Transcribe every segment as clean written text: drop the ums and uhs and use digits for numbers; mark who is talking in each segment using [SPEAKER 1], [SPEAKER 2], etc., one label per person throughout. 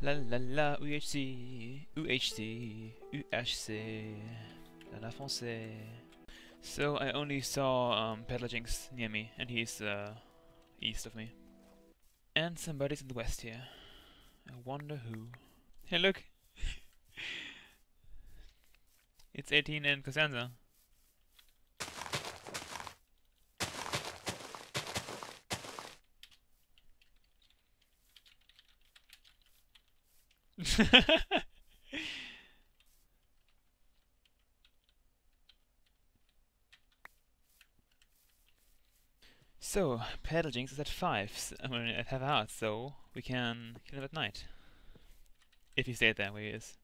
[SPEAKER 1] La la la, UHC, UHC, UHC, la la français. So I only saw Pedlajinx near me, and he's east of me. And somebody's in the west here. I wonder who. Hey look! It's 18 and Cosenza. So, Pedlajinx is at 5, I mean at half hour, so we can kill him at night. If he stayed there where he is.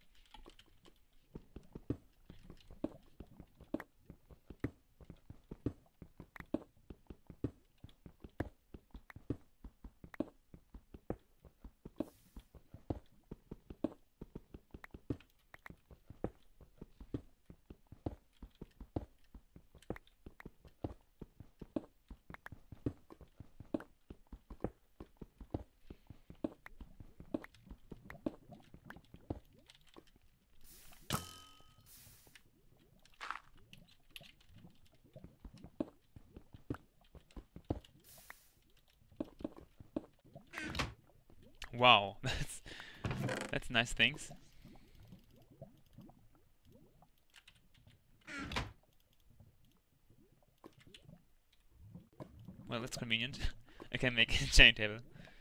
[SPEAKER 1] Wow, that's nice things. Well, that's convenient. I can make a chain table.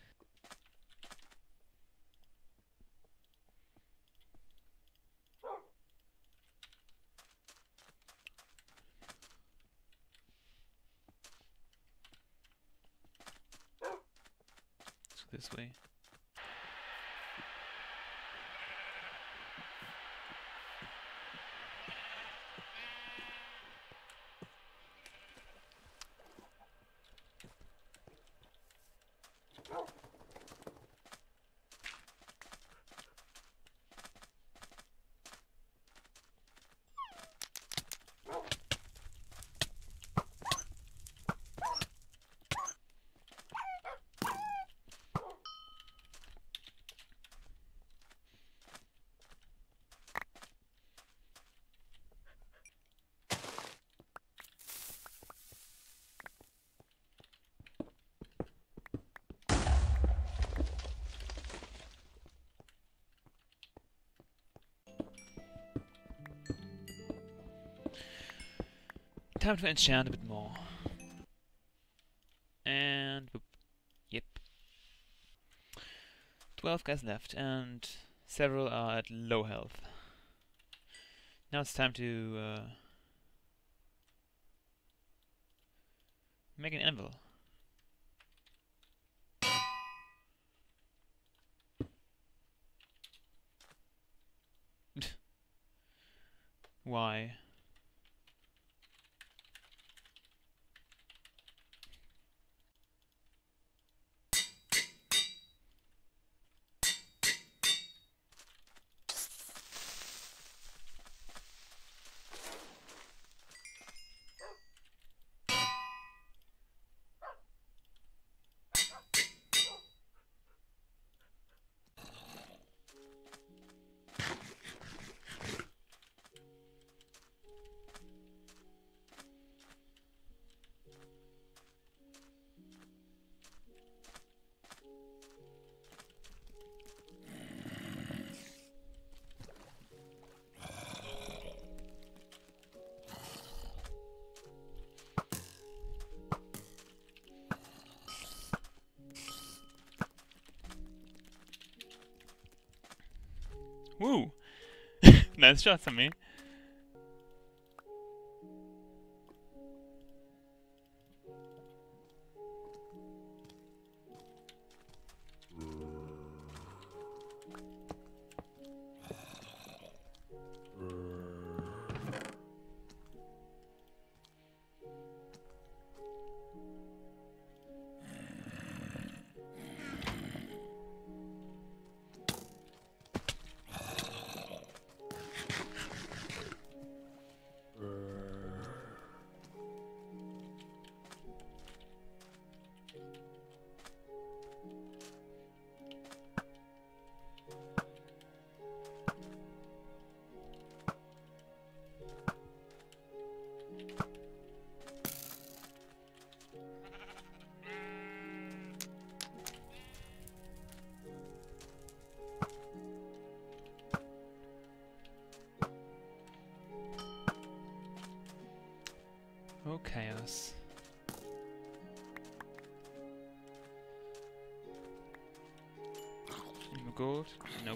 [SPEAKER 1] So this way. Time to enchant a bit more. And boop. Yep. 12 guys left, and several are at low health. Now it's time to make an anvil. Why? Woo! Nice shots on me. Chaos. Any more gold? Nope.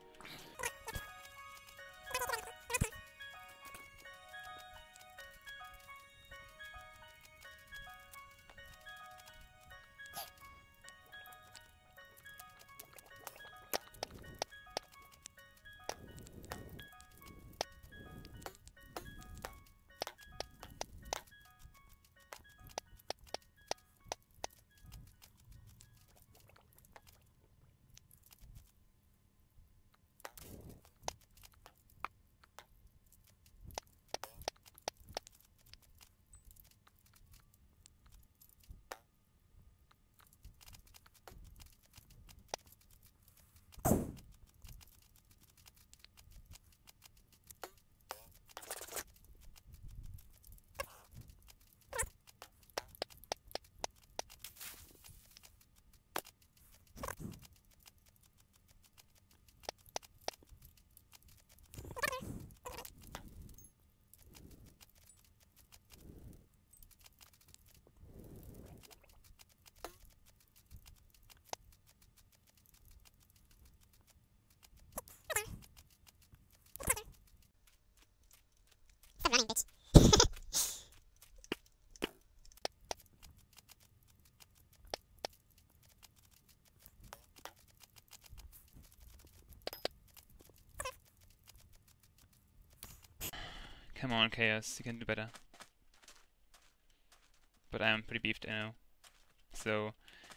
[SPEAKER 2] Running, bitch.
[SPEAKER 1] Come on, Chaos, you can do better. But I am pretty beefed, I know. So...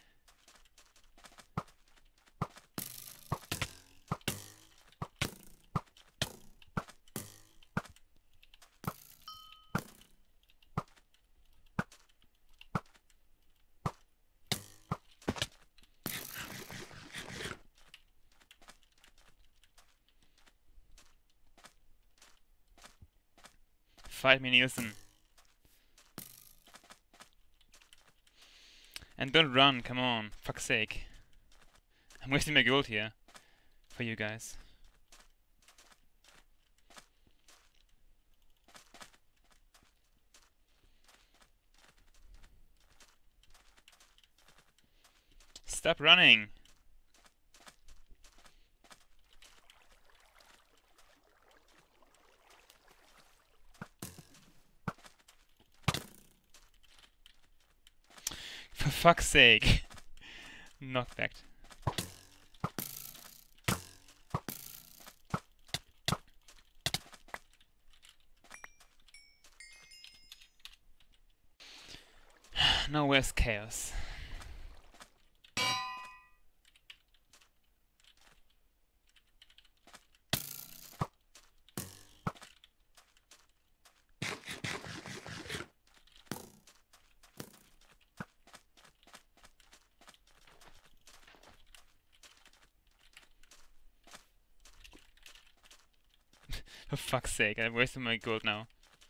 [SPEAKER 1] Fight me, Nielsen. And don't run, come on, fuck's sake. I'm wasting my gold here. For you guys. Stop running! For fuck's sake! Knockback. Now where's Chaos? For fuck's sake, I'm wasting my gold now.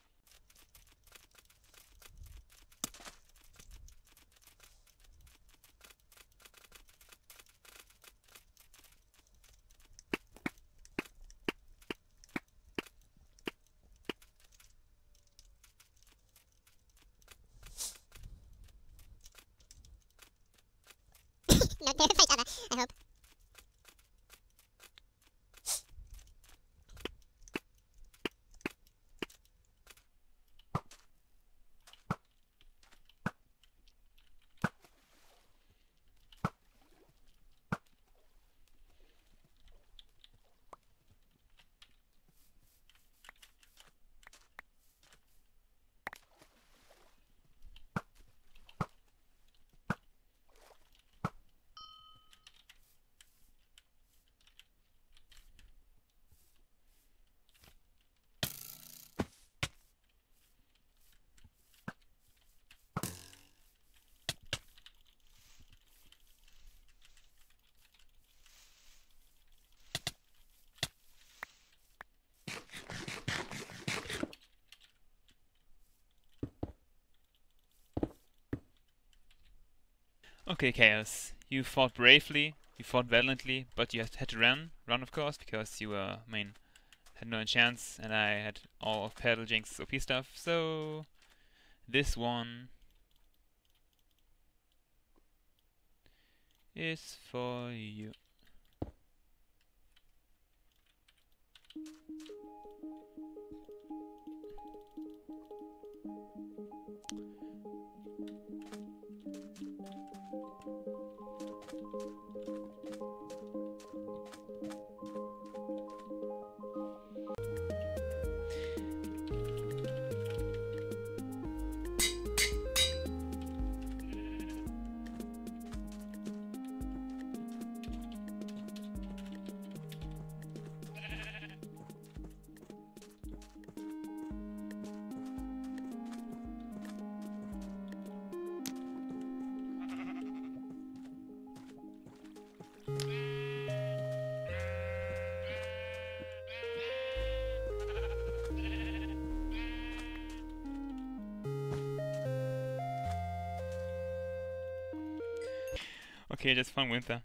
[SPEAKER 2] No, they're fight other, I hope.
[SPEAKER 1] Okay, Chaos. You fought bravely, you fought valiantly, but you had to run of course, because you had no chance, and I had all of Fairyjuice's OP stuff, so This one is for you. Okay, just fun winter.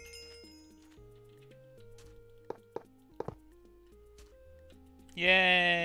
[SPEAKER 1] Yay!